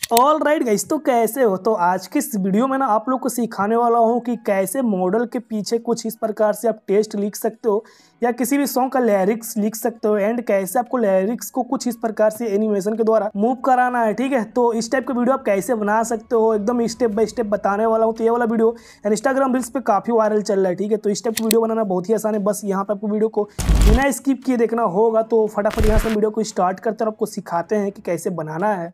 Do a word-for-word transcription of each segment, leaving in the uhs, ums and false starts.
All right guys, तो कैसे हो। तो आज की इस वीडियो में ना आप लोग को सिखाने वाला हूँ कि कैसे मॉडल के पीछे कुछ इस प्रकार से आप टेस्ट लिख सकते हो या किसी भी सॉन्ग का लिरिक्स लिख सकते हो, एंड कैसे आपको लिरिक्स को कुछ इस प्रकार से एनिमेशन के द्वारा मूव कराना है। ठीक है, तो इस टाइप का वीडियो आप कैसे बना सकते हो एकदम स्टेप बाय स्टेप बताने वाला हूँ। तो ये वाला वीडियो इंस्टाग्राम रील्स पे काफी वायरल चल रहा है। ठीक है, तो इस टाइप की वीडियो बनाना बहुत ही आसान है। बस यहाँ पे आपको वीडियो को बिना स्किप किए देखना होगा। तो फटाफट यहाँ से वीडियो को स्टार्ट करते हैं और आपको सिखाते हैं कि कैसे बनाना है।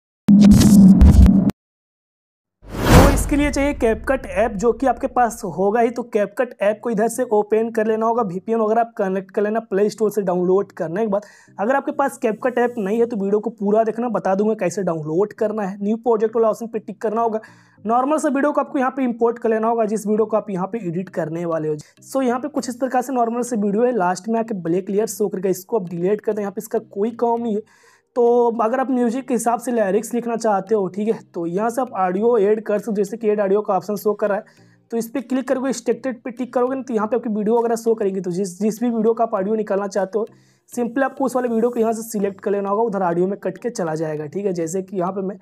इसके लिए चाहिए कैपकट ऐप, जो कि आपके पास होगा ही। तो कैपकट ऐप को इधर से ओपन कर लेना होगा, वीपीएन वगैरह आप कनेक्ट कर लेना प्ले स्टोर से डाउनलोड करने के बाद। अगर आपके पास कैपकट ऐप नहीं है तो वीडियो को पूरा देखना, बता दूंगा कैसे डाउनलोड करना है। न्यू प्रोजेक्ट वाला ऑप्शन पे टिक करना होगा। नॉर्मल सा वीडियो को आपको यहाँ पे इंपोर्ट कर लेना होगा, जिस वीडियो को आप यहाँ पे एडिट करने वाले हो। सो यहाँ पे कुछ इस प्रकार से नॉर्मल से वीडियो है, लास्ट में आके ब्लैक लेयर शो करके इसको आप डिलीट कर दें। यहाँ पे इसका कोई काम नहीं है। तो अगर आप म्यूजिक के हिसाब से लिरिक्स लिखना चाहते हो, ठीक है, तो यहाँ से आप ऑडियो ऐड कर सकते हो। जैसे कि ऐड ऑडियो का ऑप्शन शो कर रहा है, तो इस पर क्लिक करोगे, स्टेक्टेड पे टिक करोगे ना, तो यहाँ पे आपकी वीडियो वगैरह शो करेंगे। तो जिस जिस भी वीडियो का आप ऑडियो निकालना चाहते हो, सिंपली आपको उस वाले वीडियो को यहाँ से सिलेक्ट कर लेना होगा, उधर ऑडियो में कट के चला जाएगा। ठीक है, जैसे कि यहाँ पे मैं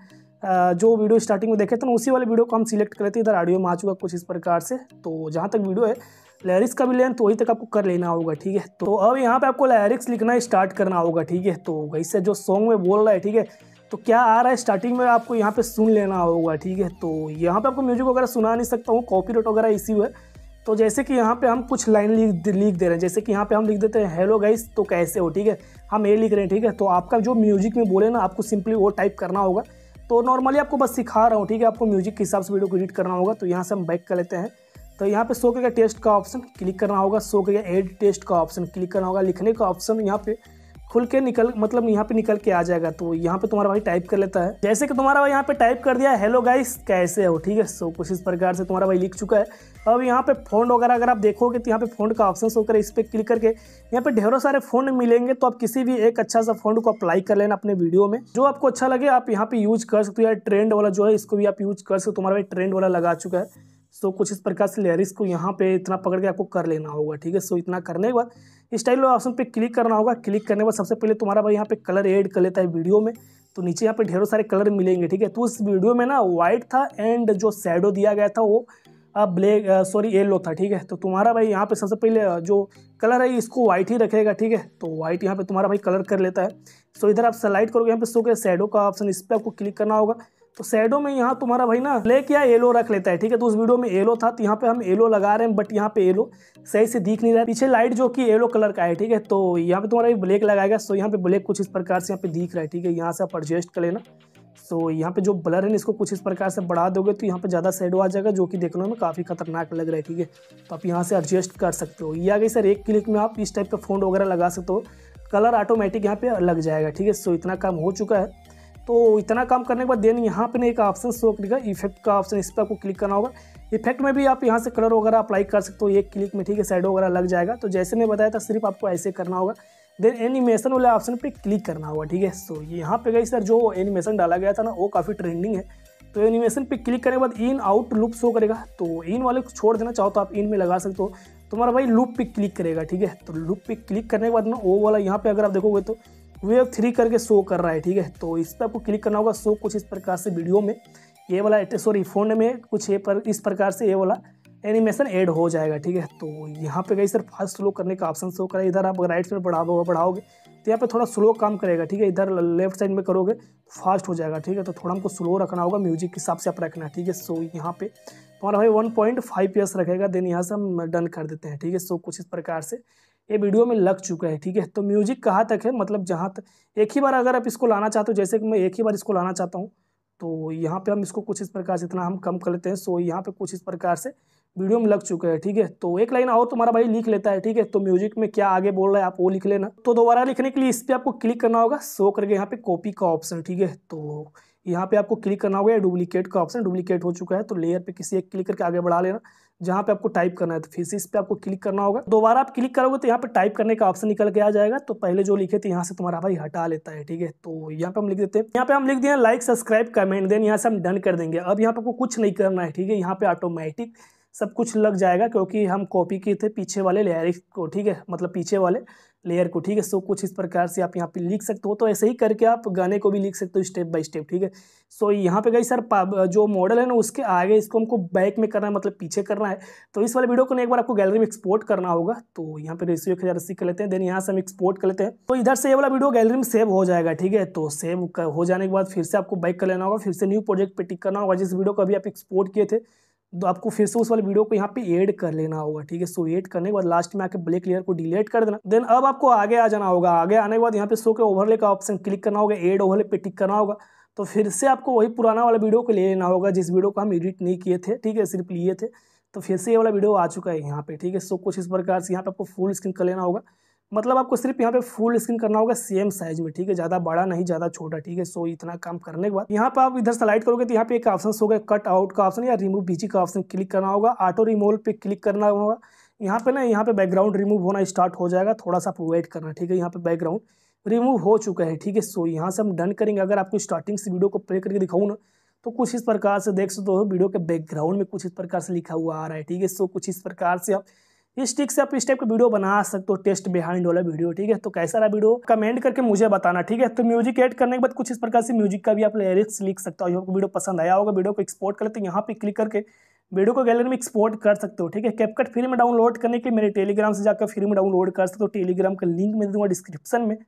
जो वीडियो स्टार्टिंग में देखे थे ना, उसी वाले वीडियो को हम सिलेक्ट कर लेते हैं। इधर ऑडियो में आ चुका कुछ इस प्रकार से। तो जहाँ तक वीडियो है लिरिक्स का भी लेंथ वही तक आपको कर लेना होगा। ठीक है, तो अब यहाँ पे आपको लिरिक्स लिखना स्टार्ट करना होगा। ठीक है, तो वैसे जो सॉन्ग में बोल रहा है, ठीक है, तो क्या आ रहा है स्टार्टिंग में आपको यहाँ पे सुन लेना होगा। ठीक है, तो यहाँ पे आपको म्यूजिक वगैरह सुना नहीं सकता हूँ, कॉपीराइट वगैरह इश्यू है। तो जैसे कि यहाँ पे हम कुछ लाइन लिख लिख दे रहे हैं, जैसे कि यहाँ पे हम लिख देते हैं हेलो गाइस, तो कैसे हो। ठीक है, हम ये लिख रहे हैं। ठीक है, तो आपका जो म्यूजिक में बोले ना, आपको सिंपली वो टाइप करना होगा। तो नॉर्मली आपको बस सिखा रहा हूँ। ठीक है, आपको म्यूजिक के हिसाब से वीडियो को एडिट करना होगा। तो यहाँ से हम बैक कर लेते हैं। तो यहाँ पे शो करेगा टेस्ट का ऑप्शन, क्लिक करना होगा। शो करेगा एड टेस्ट का ऑप्शन, क्लिक करना होगा। लिखने का ऑप्शन यहाँ पे खुल के निकल मतलब यहाँ पे निकल के आ जाएगा। तो यहाँ पे तुम्हारा भाई टाइप कर लेता है। जैसे कि तुम्हारा भाई यहाँ पे टाइप कर दिया हेलो गाइस कैसे हो। ठीक है, सो कुछ इस प्रकार से तुम्हारा भाई लिख चुका है। अब यहाँ पे फ़ॉन्ट वगैरह अगर आप देखोगे तो यहाँ पे फ़ॉन्ट का ऑप्शन शो करे, इस पर क्लिक करके यहाँ पे ढेरों सारे फ़ॉन्ट मिलेंगे। तो आप किसी भी एक अच्छा सा फ़ॉन्ट को अप्लाई कर लेना अपने वीडियो में, जो आपको अच्छा लगे आप यहाँ पे यूज कर सकते हो। या ट्रेंड वाला जो है, इसको भी आप यूज कर सकते हो। तुम्हारा भाई ट्रेंड वाला लगा चुका है। सो कुछ इस प्रकार से लिरिक्स को यहाँ पे इतना पकड़ के आपको कर लेना होगा। ठीक है, सो इतना करने के बाद स्टाइल वाला ऑप्शन पे क्लिक करना होगा। क्लिक करने के बाद सबसे पहले तुम्हारा भाई यहाँ पे कलर ऐड कर लेता है वीडियो में। तो नीचे यहाँ पे ढेरों सारे कलर मिलेंगे। ठीक है, तो उस वीडियो में ना व्हाइट था, एंड जो शैडो दिया गया था वो ब्लैक सॉरी येलो था। ठीक है, तो तुम्हारा भाई यहाँ पे सबसे पहले जो कलर है इसको व्हाइट ही रखेगा। ठीक है, तो व्हाइट यहाँ पे तुम्हारा भाई कलर कर लेता है। सो इधर आप स्लाइड करोगे, यहाँ पे शो के शैडो का ऑप्शन, इस पर आपको क्लिक करना होगा। तो शैडो में यहाँ तुम्हारा भाई ना ब्लैक या येलो रख लेता है। ठीक है, तो उस वीडियो में येलो था, तो यहाँ पे हम येलो लगा रहे हैं, बट यहाँ पे येलो सही से दिख नहीं रहा है। पीछे लाइट जो कि येलो कलर का है। ठीक है, तो यहाँ पे तुम्हारा ब्लैक लगाएगा। सो यहाँ पे ब्लैक कुछ इस प्रकार से यहाँ पे दिख रहा है। ठीक है, यहाँ से आप एडजस्ट कर लेना। सो यहाँ पे जो ब्लर है इसको कुछ इस प्रकार से बढ़ा दोगे तो यहाँ पे ज़्यादा शैडो आ जाएगा, जो कि देखने में काफ़ी खतरनाक लग रहा है। ठीक है, तो आप यहाँ से एडजस्ट कर सकते हो। ये आ गई सर, एक क्लिक में आप इस टाइप का फ़ॉन्ट वगैरह लगा सकते हो, कलर ऑटोमेटिक यहाँ पे लग जाएगा। ठीक है, सो इतना काम हो चुका है। तो इतना काम करने के बाद देन यहाँ पे एक ऑप्शन शो करेगा इफेक्ट का ऑप्शन, इस पर आपको क्लिक करना होगा। इफेक्ट में भी आप यहाँ से कलर वगैरह अप्लाई कर सकते हो एक क्लिक में। ठीक है, शैडो वगैरह लग जाएगा। तो जैसे मैं बताया था, सिर्फ आपको ऐसे करना होगा। देन एनिमेशन वाले ऑप्शन पे क्लिक करना होगा। ठीक है, सो यहाँ पे गई सर जो एनिमेशन डाला गया था ना, वो काफ़ी ट्रेंडिंग है। तो एनिमेशन पे क्लिक करने के बाद इन आउट लूप शो करेगा। तो इन वाले को छोड़ देना चाहो तो आप इन में लगा सकते हो। तुम्हारा भाई लूप पे क्लिक करेगा। ठीक है, तो लूप पे क्लिक करने के बाद ना वो वाला यहाँ पे अगर आप देखोगे तो वेव थ्री करके शो कर रहा है। ठीक है, तो इस पर आपको क्लिक करना होगा। शो कुछ इस प्रकार से वीडियो में ये वाला सॉरी फोन में कुछ ये पर इस प्रकार से ये वाला एनिमेशन ऐड हो जाएगा। ठीक है, तो यहाँ पे गई सर फास्ट स्लो करने का ऑप्शन शो करेगा। इधर आप राइट में बढ़ाओगे बढ़ाओगे तो यहाँ पे थोड़ा स्लो काम करेगा। ठीक है, इधर लेफ्ट साइड में करोगे तो फास्ट हो जाएगा। ठीक है, तो थोड़ा हमको स्लो रखना होगा, म्यूजिक के हिसाब से आप रखना है। ठीक है, सो यहाँ पे तुम्हारा भाई one point five p s रखेगा। देन यहाँ से हम डन कर देते हैं। ठीक है, सो कुछ इस प्रकार से ये वीडियो में लग चुका है। ठीक है, तो म्यूजिक कहाँ तक है, मतलब जहाँ तक एक ही बार अगर आप इसको लाना चाहते हो, जैसे कि मैं एक ही बार इसको लाना चाहता हूँ, तो यहाँ पे हम इसको कुछ इस प्रकार से इतना हम कम कर लेते हैं। सो यहाँ पे कुछ इस प्रकार से वीडियो में लग चुका है। ठीक है, तो एक लाइन और तुम्हारा भाई लिख लेता है। ठीक है, तो म्यूजिक में क्या आगे बोल रहा है आप वो लिख लेना। तो दोबारा लिखने के लिए इस पर आपको क्लिक करना होगा, शो करके यहाँ पे कॉपी का ऑप्शन। ठीक है, तो यहाँ पे आपको क्लिक करना होगा, डुप्लीकेट का ऑप्शन डुप्लीकेट हो चुका है। तो लेयर पे किसी एक क्लिक करके आगे बढ़ा लेना, जहाँ पे आपको टाइप करना है। तो फिर से इस पे आपको क्लिक करना होगा। दोबारा आप क्लिक करोगे तो यहाँ पे टाइप करने का ऑप्शन निकल के आ जाएगा। तो पहले जो लिखे थे यहाँ से तुम्हारा भाई हटा लेता है। ठीक है, तो यहाँ पे हम लिख देते हैं, यहाँ पे हम लिख दिए लाइक सब्सक्राइब कमेंट। देन यहाँ से हम डन कर देंगे। अब यहाँ पे आपको कुछ नहीं करना है। ठीक है, यहाँ पे ऑटोमेटिक सब कुछ लग जाएगा, क्योंकि हम कॉपी किए थे पीछे वाले लिरिक्स को। ठीक है, मतलब पीछे वाले लेयर को, ठीक है। सो कुछ इस प्रकार से आप यहाँ पे लिख सकते हो। तो ऐसे ही करके आप गाने को भी लिख सकते हो स्टेप बाय स्टेप, ठीक है। सो यहाँ पे गई सर जो मॉडल है ना उसके आगे इसको हमको बैक में करना है, मतलब पीछे करना है। तो इस वाले वीडियो को एक बार आपको गैलरी में एक्सपोर्ट करना होगा। तो यहाँ पे रेशियो एक हज़ार अस्सी कर लेते हैं, देन यहाँ से हम एक्सपोर्ट कर लेते हैं। तो इधर से ये वाला वीडियो गैलरी में सेव हो जाएगा, ठीक है। तो सेव हो जाने के बाद फिर से आपको बैक कर लेना होगा, फिर से न्यू प्रोजेक्ट पे टिक करना होगा। जिस वीडियो को अभी आप एक्सपोर्ट किए थे तो आपको फिर से उस वाले वीडियो को यहाँ पे ऐड कर लेना होगा, ठीक है। सो ऐड करने के बाद लास्ट में आके ब्लैक लेयर को डिलीट कर देना। देन अब आपको आगे आ जाना होगा। आगे आने के बाद यहाँ पे शो के ओवरले का ऑप्शन क्लिक करना होगा, ऐड ओवरले पे टिक करना होगा। तो फिर से आपको वही पुराना वाला वीडियो को ले लेना होगा जिस वीडियो को हम एडिट नहीं किए थे, ठीक है, सिर्फ लिए थे। तो फिर से ये वाला वीडियो आ चुका है यहाँ पे, ठीक है। सो कुछ इस प्रकार से यहाँ पे आपको फुल स्क्रीन कर लेना होगा, मतलब आपको सिर्फ यहाँ पे फुल स्क्रीन करना होगा सेम साइज में, ठीक है, ज़्यादा बड़ा नहीं ज़्यादा छोटा, ठीक है। सो इतना काम करने के बाद यहाँ पे आप इधर स्लाइड करोगे तो यहाँ पे एक ऑप्शन होगा कट आउट का ऑप्शन या रिमूव बीजी का ऑप्शन क्लिक करना होगा। ऑटो रिमूवल पे क्लिक करना होगा। यहाँ पे ना यहाँ पे बैकग्राउंड रिमूव होना स्टार्ट हो जाएगा, थोड़ा सा आप वेट करना, ठीक है। यहाँ पे बैकग्राउंड रिमूव हो चुका है, ठीक है। सो यहाँ से हम डन करेंगे। अगर आपको स्टार्टिंग से वीडियो को प्ले करके दिखाऊँ ना तो कुछ इस प्रकार से देख सकते हो वीडियो के बैकग्राउंड में कुछ इस प्रकार से लिखा हुआ आ रहा है, ठीक है। सो कुछ इस प्रकार से आप इस ट्रिक से आप इस टाइप का वीडियो बना सकते हो, टेस्ट बिहाइंड वाला वीडियो, ठीक है। तो कैसा रहा वीडियो कमेंट करके मुझे बताना, ठीक है। तो म्यूजिक ऐड करने के बाद कुछ इस प्रकार से म्यूजिक का भी आप लिरिक्स लिख सकते हो। आपको वीडियो पसंद आया होगा, वीडियो को एक्सपोर्ट कर लेते हैं, यहाँ पे क्लिक करके वीडियो को गैलरी में एक्सपोर्ट कर सकते हो, ठीक है। कैपकट फ्री में डाउनलोड करने के लिए मेरे टेलीग्राम से जाकर फ्री में डाउनलोड कर सकते हो। टेलीग्राम का लिंक मैं दूंगा डिस्क्रिप्शन में।